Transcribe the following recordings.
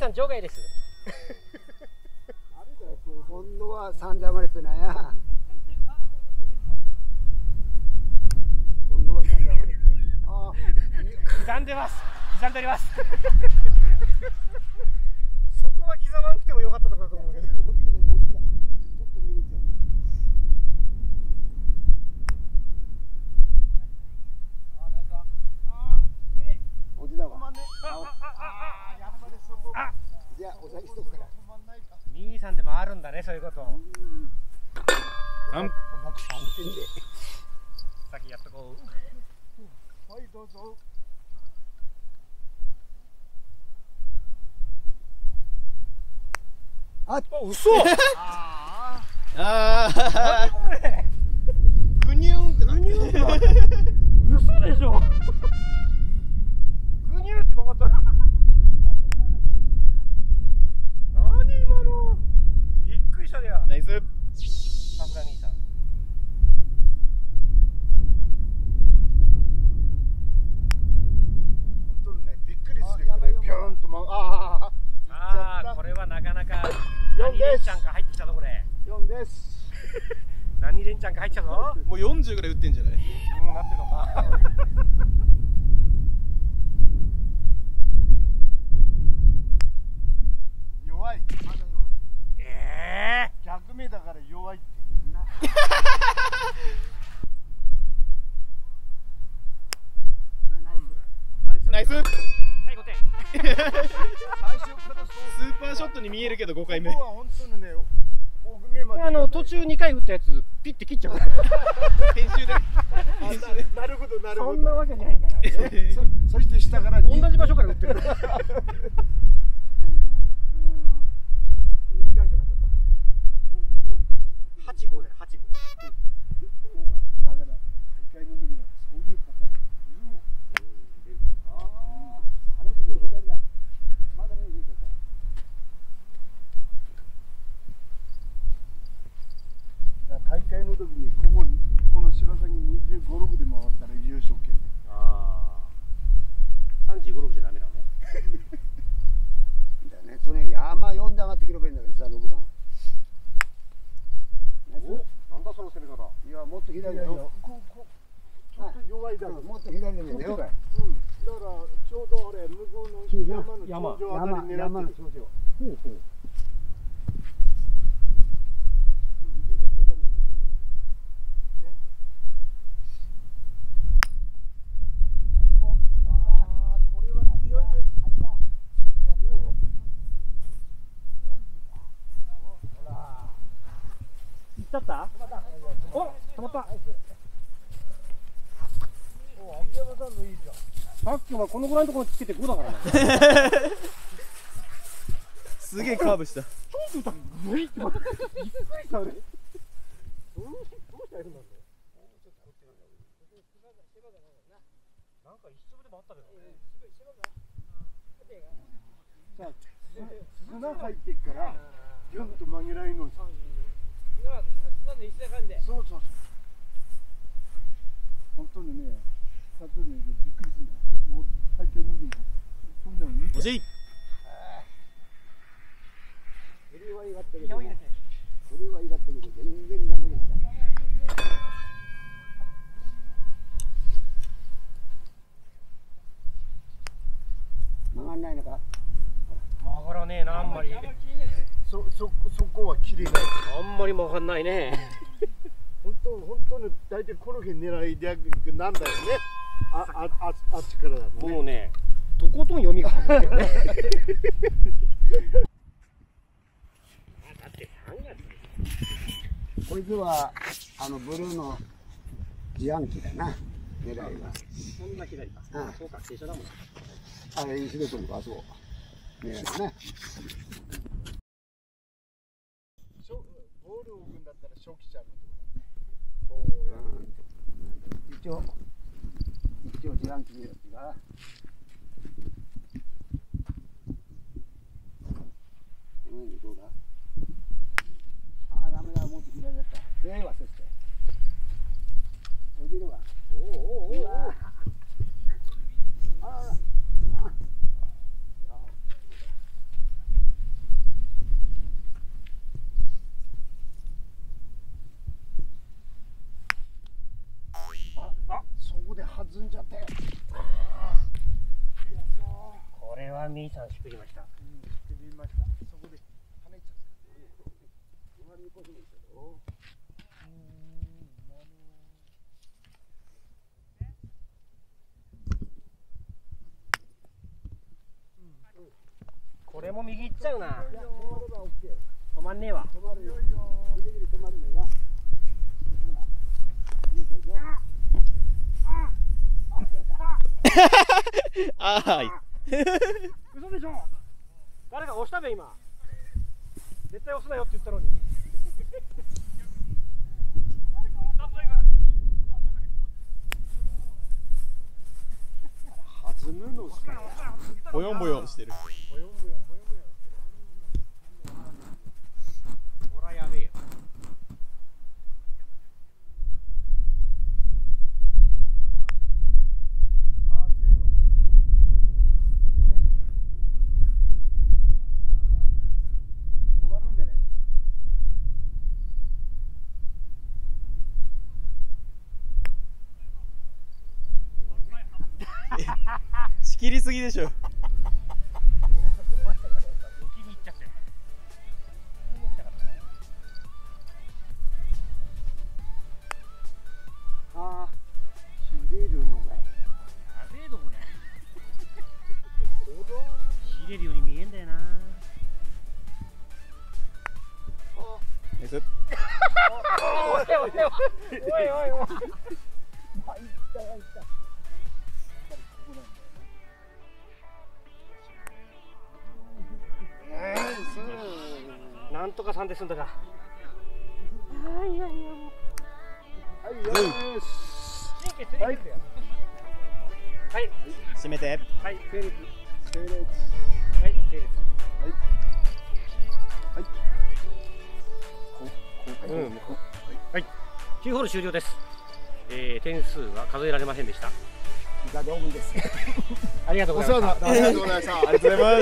さん場外です。 あれだよ、今度は三段割れっぺなや。今度は三段割れっぺ。ああ、 刻んでます。刻んでおります。そこは刻まなくてもよかったところだと思うけど。 落ちだわ。じゃあお先しとくから。 兄さんでもあるんだね、そういうこと。先やっとこう。 はいどうぞ。あ、 嘘。 ああ。ぐにゅんってなって。 嘘でしょ。ぐにゅって曲がった。何今の。びっくりしたでや。 ナイス。 さすが兄さん。 本当にね、びっくりするくらいビョーンとああ、これはなかなか。何連チャンか入ってきたぞこれ。 4です。 何連チャンか入ってきたぞ。 もう40ぐらい打ってんじゃない？ なってるのか。 弱い。まだ弱い。逆目だから弱いって。 ナイス。 はい、5点。 最初からスーパーショットに見えるけど5回目。 ここは本当にね、奥目まで。 途中2回打ったやつピッて切っちゃう。 編集で。 なるほどなるほど。 そんなわけないから。 そして下から同じ場所から打ってる。時間かかっちゃった。8-5だよ、8-5。 だから大会の時はそういうパターンだよ。ああ、もうちょっと左だ。まだね、いいから。大会の時にこの白崎25、6で回ったら優勝権で。 ああ。35、6じゃダメなのね。 だね、とね、山4で上がってきればいいんだけどさ、6番。 なんだその攻め方。 いや、もっと左だよ。ちょっと弱いだろ。もっと左でもいいんだよ。だから、ちょうどあれ、向こうの山の頂上あたり狙ってる。山の頂上。ほうほう。 行っちゃった？お、止まった。さっきはこのぐらいのところにつけて5だからね。 すげえカーブした。 ちょっとグイってまたびっくりしたね。どうしたらいいんだろうね。なんか一粒でもあったけどね。 さあ、砂入ってっから、ギュンと曲げないの。そうそう。本当にね、さっきね、びっくりするんだ。もう大会の時も、そういうの見て。 惜しい。 これは意外と見る。これは意外と見る。全然ダメでした。曲がんないのか。 曲がらねえな、あんまり。 そこは綺麗だよ。 あんまり曲がんないね。 本当に大体この辺狙いでなんだよね。あっちからだとね。 もうね、とことん読みが外れてるね。だって3月。 こいつはブルーの自販機だな。狙いは。 そんな左か。そうか、傾斜だもん。 あれにするとかそう。狙いだね。ボールを置くんだったら初期ちゃんのところ。一応自販機のやつが。どうだ。ああ、ダメだ、もっと左だった。強いわ、そして。落ちるわ。うわあらら。 しくじました。 しくじりました。そこで跳ねちゃった。隣にこそもいいけど。 これも右行っちゃうな。 いや、止まれば OK。 止まんねえわ。 止まるよ。ギリギリ止まるねが。ほら。 あーい。 嘘でしょ。誰か押したべ今。絶対押すなよって言ったのに。弾むのしか。 ボヨンボヨンしてる。 ボヨンボヨンボヨンボヨンしてる。ほらやべえよ。 止まるんでね。 仕切りすぎでしょ。 抜きに行っちゃって。ああ、切れるのがやべえとこね。切れるように見えんだよな。 ナイス。 おいおいおいおいおいおい。なんとか3で済んだか。はいはいはい。 はいよーし。 はい。はい。 締めて。 はい。成立。 整列。 はい。成立。 はい。 はい。9ホール終了です。点数は数えられませんでした。 以下同分です。 ありがとうございました。 ありがとうございました。 ありがとうございます。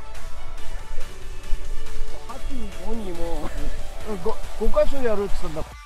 8、5にも 5箇所やるって言ったんだ。